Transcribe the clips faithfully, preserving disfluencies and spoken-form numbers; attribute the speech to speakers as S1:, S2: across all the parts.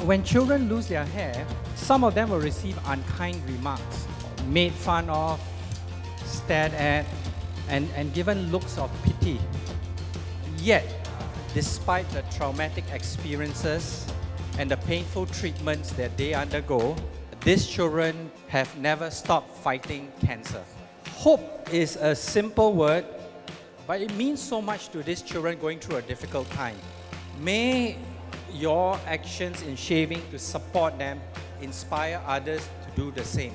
S1: When children lose their hair, some of them will receive unkind remarks, made fun of, stared at, and, and given looks of pity. Yet, despite the traumatic experiences and the painful treatments that they undergo, these children have never stopped fighting cancer. Hope is a simple word, but it means so much to these children going through a difficult time. May your actions in shaving to support them inspire others to do the same.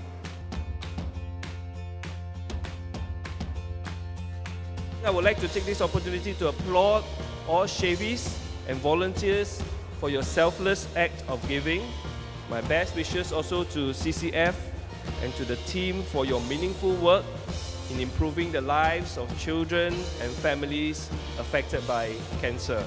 S2: I would like to take this opportunity to applaud all shavies and volunteers for your selfless act of giving. My best wishes also to C C F and to the team for your meaningful work in improving the lives of children and families affected by cancer.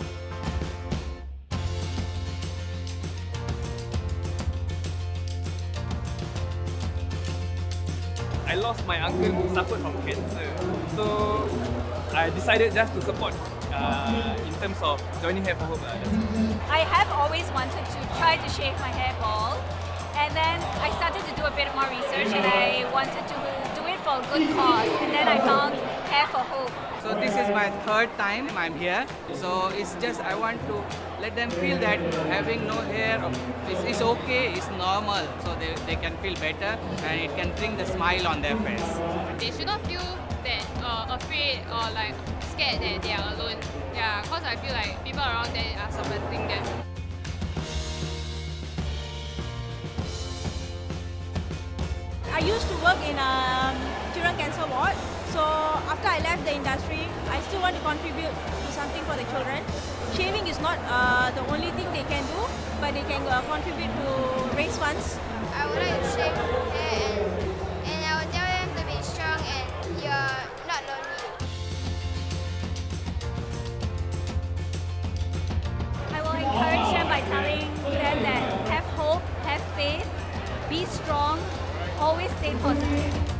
S3: I lost my uncle who suffered from cancer, so I decided just to support uh, in terms of joining Hair for Hope.
S4: I have always wanted to try to shave my hair bald, and then I started to do a bit more research and I wanted to do it for a good cause, and then I found Hair for Hope.
S5: So this is my third time I'm here, so it's just I want to let them feel that having no hair is, is okay, it's normal, so they, they can feel better and it can bring the smile on their face.
S6: They should not feel that uh, afraid or like scared that they are alone. Yeah, because I feel like people around there are supporting them.
S7: I used to work in a children cancer ward, so after I left the industry, I still want to contribute to something for the children. Shaving is not uh, the only thing they can do, but they can uh, contribute to raise funds.
S8: I would like to shave hair and, and I would tell them to be strong and you're not lonely.
S4: I will encourage them by telling them that have hope, have faith, be strong, always stay positive.